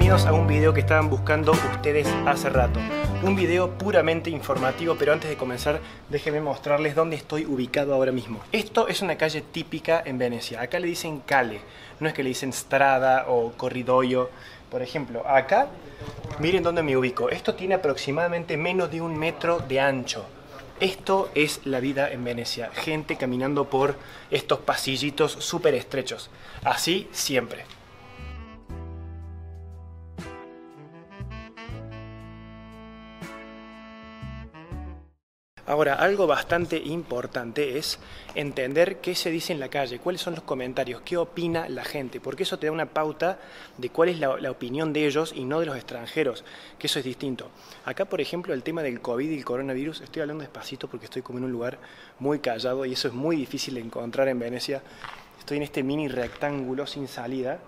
bienvenidos a un video que estaban buscando ustedes hace rato. Un video puramente informativo, pero antes de comenzar déjenme mostrarles dónde estoy ubicado ahora mismo. Esto es una calle típica en Venecia. Acá le dicen calle, no es que le dicen strada o corridoio. Por ejemplo, acá, miren dónde me ubico. Esto tiene aproximadamente menos de 1 metro de ancho. Esto es la vida en Venecia. Gente caminando por estos pasillitos súper estrechos. Así siempre. Ahora, algo bastante importante es entender qué se dice en la calle, cuáles son los comentarios, qué opina la gente, porque eso te da una pauta de cuál es la opinión de ellos y no de los extranjeros, que eso es distinto. Acá, por ejemplo, el tema del COVID y el coronavirus, estoy hablando despacito porque estoy como en un lugar muy callado y eso es muy difícil de encontrar en Venecia. Estoy en este mini rectángulo sin salida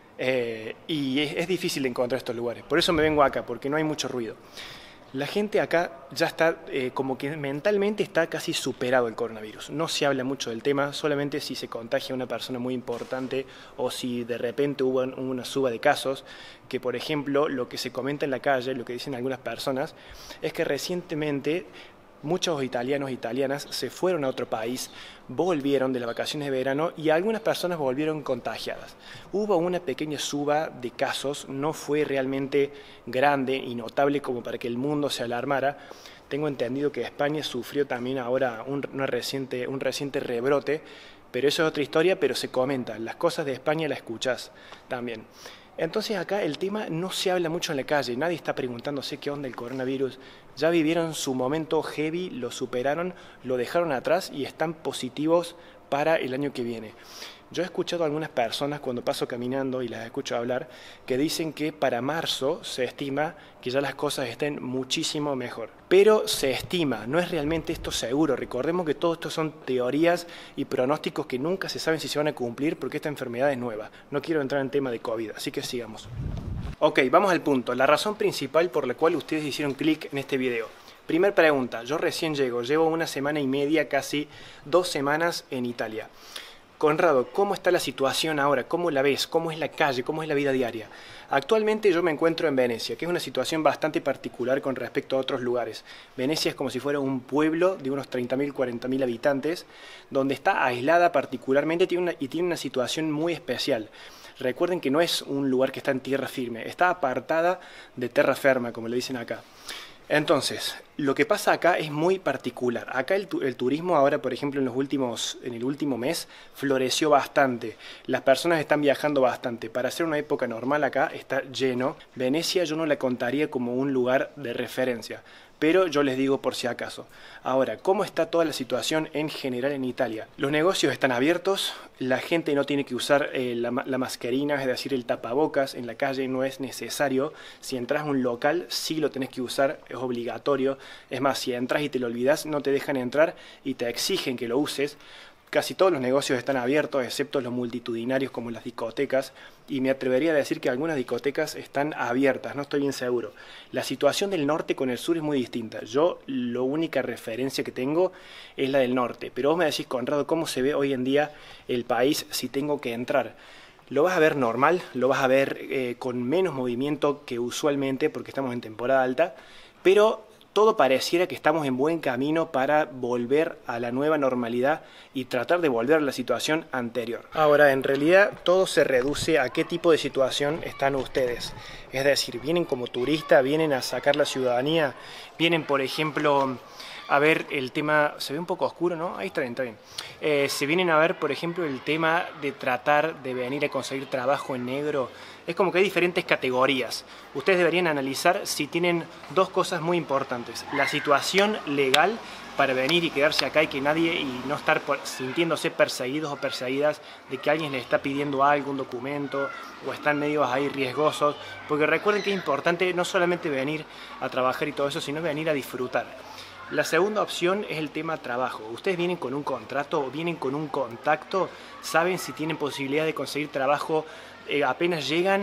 y es difícil de encontrar estos lugares, por eso me vengo acá, porque no hay mucho ruido. La gente acá ya está como que mentalmente está casi superado el coronavirus. No se habla mucho del tema, solamente si se contagia una persona muy importante o si de repente hubo una suba de casos, que por ejemplo lo que se comenta en la calle, lo que dicen algunas personas, es que recientemente muchos italianos e italianas se fueron a otro país, volvieron de las vacaciones de verano y algunas personas volvieron contagiadas. Hubo una pequeña suba de casos, no fue realmente grande y notable como para que el mundo se alarmara. Tengo entendido que España sufrió también ahora un reciente rebrote, pero eso es otra historia, pero se comenta. Las cosas de España las escuchás también. Entonces acá el tema no se habla mucho en la calle, nadie está preguntándose qué onda el coronavirus. Ya vivieron su momento heavy, lo superaron, lo dejaron atrás y están positivos para el año que viene. Yo he escuchado a algunas personas cuando paso caminando y las escucho hablar que dicen que para marzo se estima que ya las cosas estén muchísimo mejor. Pero se estima, no es realmente esto seguro. Recordemos que todo esto son teorías y pronósticos que nunca se saben si se van a cumplir porque esta enfermedad es nueva. No quiero entrar en tema de COVID, así que sigamos. Ok, vamos al punto. La razón principal por la cual ustedes hicieron clic en este video. Primer pregunta, yo recién llevo 1 semana y media, casi 2 semanas en Italia. Conrado, ¿cómo está la situación ahora? ¿Cómo la ves? ¿Cómo es la calle? ¿Cómo es la vida diaria? Actualmente yo me encuentro en Venecia, que es una situación bastante particular con respecto a otros lugares. Venecia es como si fuera un pueblo de unos 30.000, 40.000 habitantes, donde está aislada particularmente y tiene una situación muy especial. Recuerden que no es un lugar que está en tierra firme, está apartada de terra firma, como le dicen acá. Entonces, lo que pasa acá es muy particular. Acá el turismo ahora, por ejemplo, en el último mes, floreció bastante. Las personas están viajando bastante. Para ser una época normal acá está lleno. Venecia yo no la contaría como un lugar de referencia, pero yo les digo por si acaso. Ahora, ¿cómo está toda la situación en general en Italia? Los negocios están abiertos, la gente no tiene que usar la mascarina, es decir, el tapabocas en la calle no es necesario. Si entras a un local, sí lo tenés que usar, es obligatorio. Es más, si entras y te lo olvidás, no te dejan entrar y te exigen que lo uses. Casi todos los negocios están abiertos, excepto los multitudinarios como las discotecas, y me atrevería a decir que algunas discotecas están abiertas, no estoy bien seguro. La situación del norte con el sur es muy distinta. Yo la única referencia que tengo es la del norte, pero vos me decís, Conrado, ¿cómo se ve hoy en día el país si tengo que entrar? Lo vas a ver normal, lo vas a ver con menos movimiento que usualmente porque estamos en temporada alta, pero todo pareciera que estamos en buen camino para volver a la nueva normalidad y tratar de volver a la situación anterior. Ahora, en realidad, todo se reduce a qué tipo de situación están ustedes. Es decir, vienen como turistas, vienen a sacar la ciudadanía, vienen, por ejemplo, a ver el tema, se ve un poco oscuro, ¿no? Ahí está bien, está bien. Se vienen a ver, por ejemplo, el tema de tratar de venir a conseguir trabajo en negro. Es como que hay diferentes categorías. Ustedes deberían analizar si tienen dos cosas muy importantes. La situación legal para venir y quedarse acá y que nadie, y no estar sintiéndose perseguidos o perseguidas de que alguien les está pidiendo algo, un documento, o están medios ahí riesgosos. Porque recuerden que es importante no solamente venir a trabajar y todo eso, sino venir a disfrutar. La segunda opción es el tema trabajo. Ustedes vienen con un contrato o vienen con un contacto, saben si tienen posibilidad de conseguir trabajo apenas llegan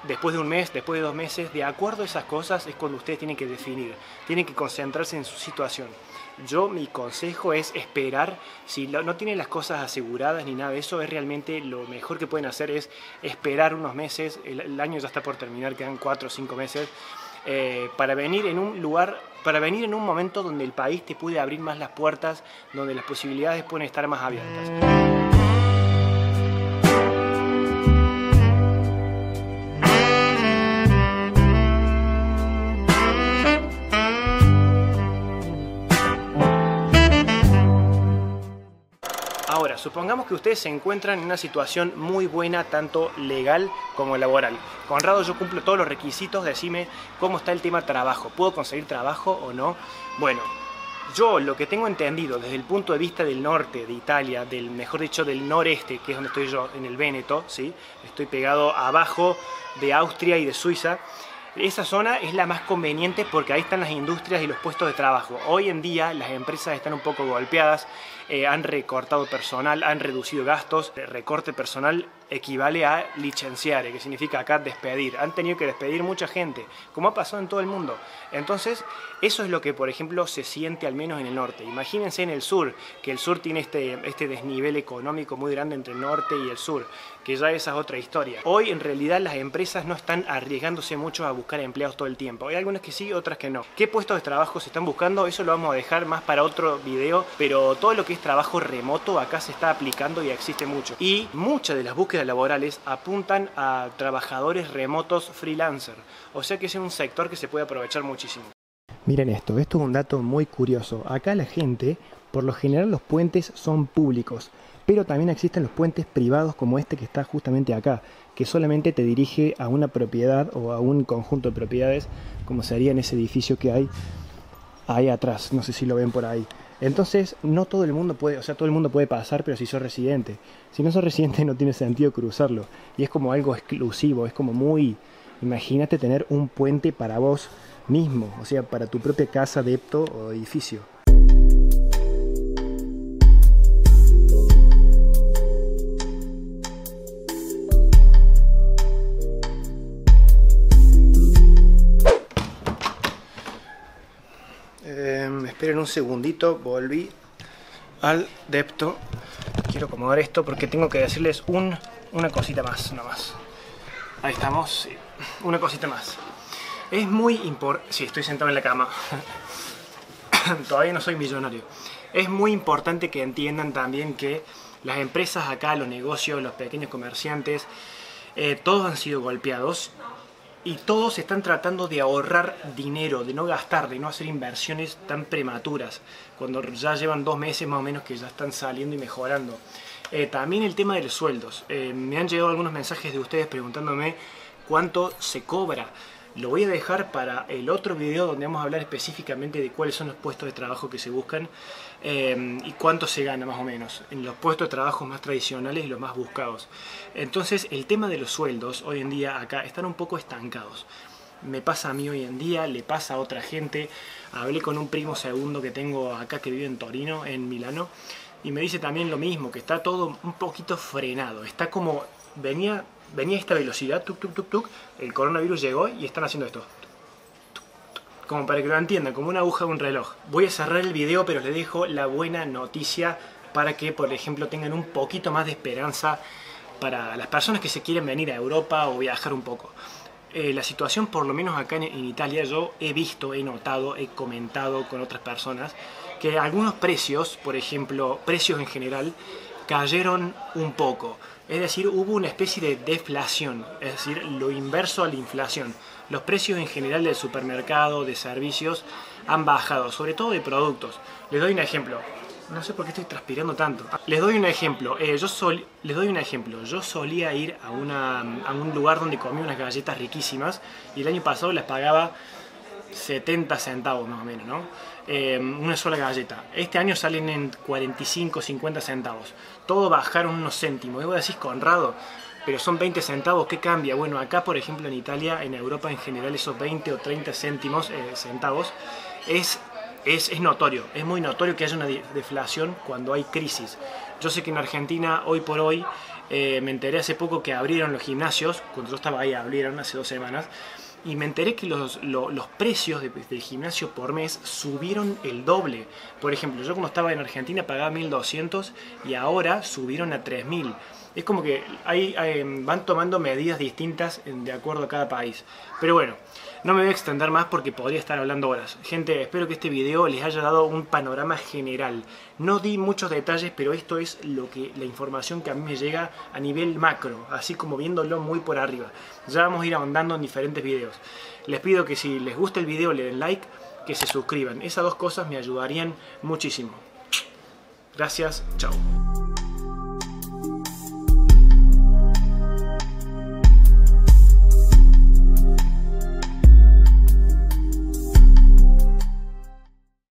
después de un mes, después de 2 meses, de acuerdo a esas cosas es cuando ustedes tienen que definir, tienen que concentrarse en su situación. Mi consejo es esperar. Si no tienen las cosas aseguradas ni nada de eso, es realmente lo mejor que pueden hacer es esperar unos meses. El año ya está por terminar, quedan 4 o 5 meses, para venir en un lugar, para venir en un momento donde el país te puede abrir más las puertas, donde las posibilidades pueden estar más abiertas. Ahora, supongamos que ustedes se encuentran en una situación muy buena, tanto legal como laboral. Conrado, yo cumplo todos los requisitos, decime cómo está el tema trabajo. ¿Puedo conseguir trabajo o no? Bueno, yo lo que tengo entendido desde el punto de vista del norte de Italia, mejor dicho del noreste, que es donde estoy yo, en el Véneto, ¿sí? Estoy pegado abajo de Austria y de Suiza. Esa zona es la más conveniente porque ahí están las industrias y los puestos de trabajo. Hoy en día las empresas están un poco golpeadas, han recortado personal, han reducido gastos. El recorte personal equivale a licenciare, que significa acá despedir. Han tenido que despedir mucha gente, como ha pasado en todo el mundo. Entonces, eso es lo que, por ejemplo, se siente al menos en el norte. Imagínense en el sur, que el sur tiene este desnivel económico muy grande entre el norte y el sur, que ya esa es otra historia. Hoy, en realidad, las empresas no están arriesgándose mucho a buscar empleados todo el tiempo. Hay algunas que sí, otras que no. ¿Qué puestos de trabajo se están buscando? Eso lo vamos a dejar más para otro video, pero todo lo que es trabajo remoto acá se está aplicando y existe mucho. Y muchas de las búsquedas laborales apuntan a trabajadores remotos freelancer. O sea que es un sector que se puede aprovechar muchísimo. Miren esto es un dato muy curioso. Acá la gente, por lo general los puentes son públicos, pero también existen los puentes privados como este que está justamente acá, que solamente te dirige a una propiedad o a un conjunto de propiedades, como se haría en ese edificio que hay ahí atrás. No sé si lo ven por ahí. Entonces, no todo el mundo puede, o sea, todo el mundo puede pasar, pero si sos residente. Si no sos residente no tiene sentido cruzarlo. Y es como algo exclusivo, es como muy... Imagínate tener un puente para vos mismo, o sea, para tu propia casa, depto o edificio. Esperen un segundito, volví al depto. Quiero acomodar esto porque tengo que decirles una cosita más, nomás. Ahí estamos, sí. Una cosita más. Es muy importante... Sí, estoy sentado en la cama. Todavía no soy millonario. Es muy importante que entiendan también que las empresas acá, los negocios, los pequeños comerciantes, todos han sido golpeados. Y todos están tratando de ahorrar dinero, de no gastar, de no hacer inversiones tan prematuras, cuando ya llevan 2 meses más o menos que ya están saliendo y mejorando. También el tema de los sueldos. Me han llegado algunos mensajes de ustedes preguntándome cuánto se cobra. Lo voy a dejar para el otro video donde vamos a hablar específicamente de cuáles son los puestos de trabajo que se buscan y cuánto se gana más o menos en los puestos de trabajo más tradicionales y los más buscados. Entonces el tema de los sueldos hoy en día acá están un poco estancados. Me pasa a mí hoy en día, le pasa a otra gente. Hablé con un primo segundo que tengo acá que vive en Torino, en Milano, y me dice también lo mismo, que está todo un poquito frenado. Está como... Venía a esta velocidad, tuk, tuk, tuk, tuk, el coronavirus llegó y están haciendo esto. Como para que lo entiendan, como una aguja de un reloj. Voy a cerrar el video, pero les dejo la buena noticia para que, por ejemplo, tengan un poquito más de esperanza para las personas que se quieren venir a Europa o viajar un poco. La situación, por lo menos acá en Italia, yo he visto, he notado, he comentado con otras personas que algunos precios, por ejemplo, precios en general, cayeron un poco. Es decir, hubo una especie de deflación, es decir, lo inverso a la inflación. Los precios en general del supermercado, de servicios, han bajado, sobre todo de productos. Les doy un ejemplo. No sé por qué estoy transpirando tanto. Les doy un ejemplo. Yo solía ir a un lugar donde comía unas galletas riquísimas y el año pasado las pagaba 70 centavos más o menos, ¿no? Una sola galleta. Este año salen en 45, 50 centavos. Todo bajaron unos céntimos. Y vos decís, Conrado, pero son 20 centavos, ¿qué cambia? Bueno, acá por ejemplo en Italia, en Europa en general, esos 20 o 30 centavos es notorio, es muy notorio que haya una deflación cuando hay crisis. Yo sé que en Argentina, hoy por hoy, me enteré hace poco que abrieron los gimnasios, cuando yo estaba ahí abrieron hace 2 semanas, y me enteré que los precios del gimnasio por mes subieron el doble. Por ejemplo, yo como estaba en Argentina pagaba 1.200 y ahora subieron a 3.000. Es como que ahí van tomando medidas distintas de acuerdo a cada país. Pero bueno, no me voy a extender más porque podría estar hablando horas. Gente, espero que este video les haya dado un panorama general. No di muchos detalles, pero esto es la información que a mí me llega a nivel macro, así como viéndolo muy por arriba. Ya vamos a ir ahondando en diferentes videos. Les pido que si les gusta el video le den like, que se suscriban. Esas 2 cosas me ayudarían muchísimo. Gracias, chao.